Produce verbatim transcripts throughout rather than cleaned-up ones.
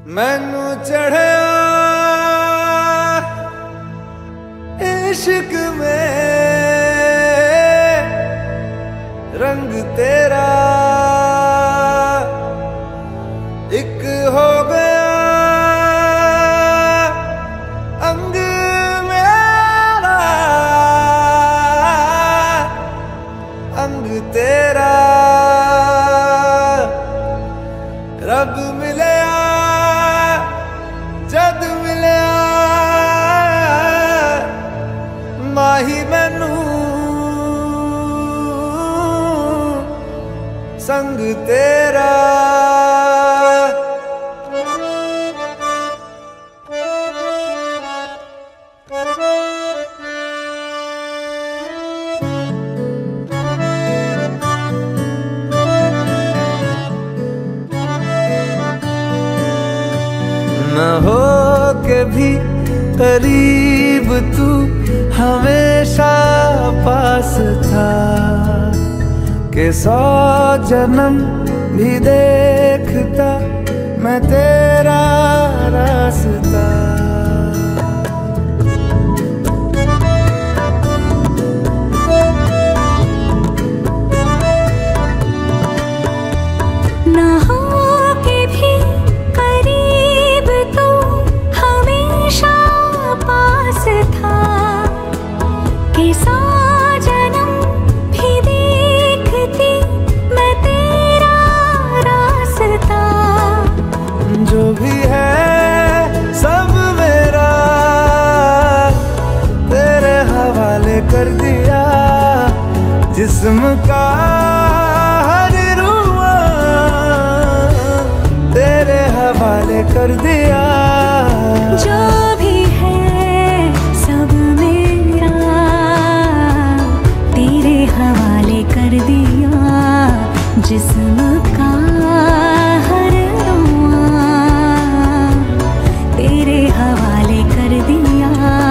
मैनू चढ़या इश्क में रंग तेरा एक हो गया अंग मेरा अंग तेरा रब मिलया जद मिलया माही मैनू संग तेरा। न हो के भी करीब तू हमेशा पास था कि सौ जन्म भी देखता मैं तेरा रास्ता। जो भी है सब मेरा तेरे हवाले कर दिया जिस्म का हर रुआ तेरे हवाले कर दिया। जो भी है सब मेरा तेरे हवाले कर दिया जिस्म का हवाले कर दिया।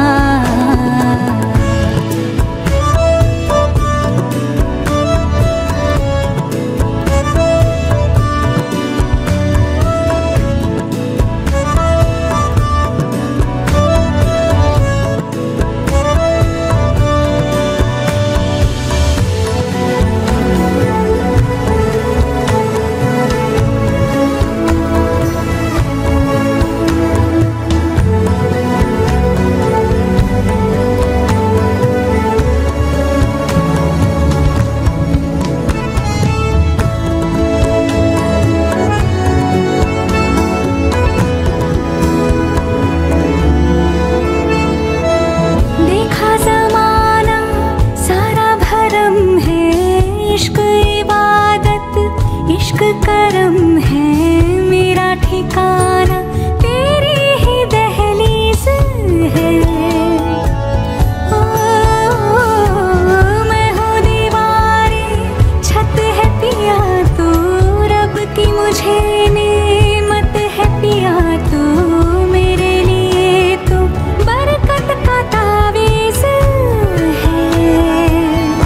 करम है मेरा ठिकाना तेरी ही दहलीज है। ओ, मैं हूँ दीवारें छत है पिया तू रब की मुझे नेमत है पिया तू मेरे लिए तो बरकत का तावीज़ है।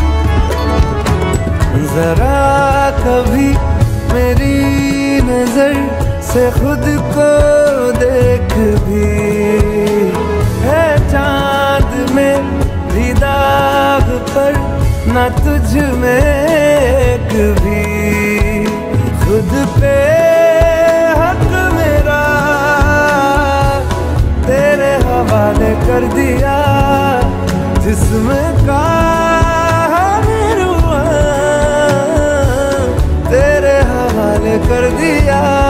जरा कभी मेरी नजर से खुद को देख भी है चांद में भी दाग पर न तुझ में एक भी खुद पे हक मेरा तेरे हवाले कर दिया जिस्म का कर दिया।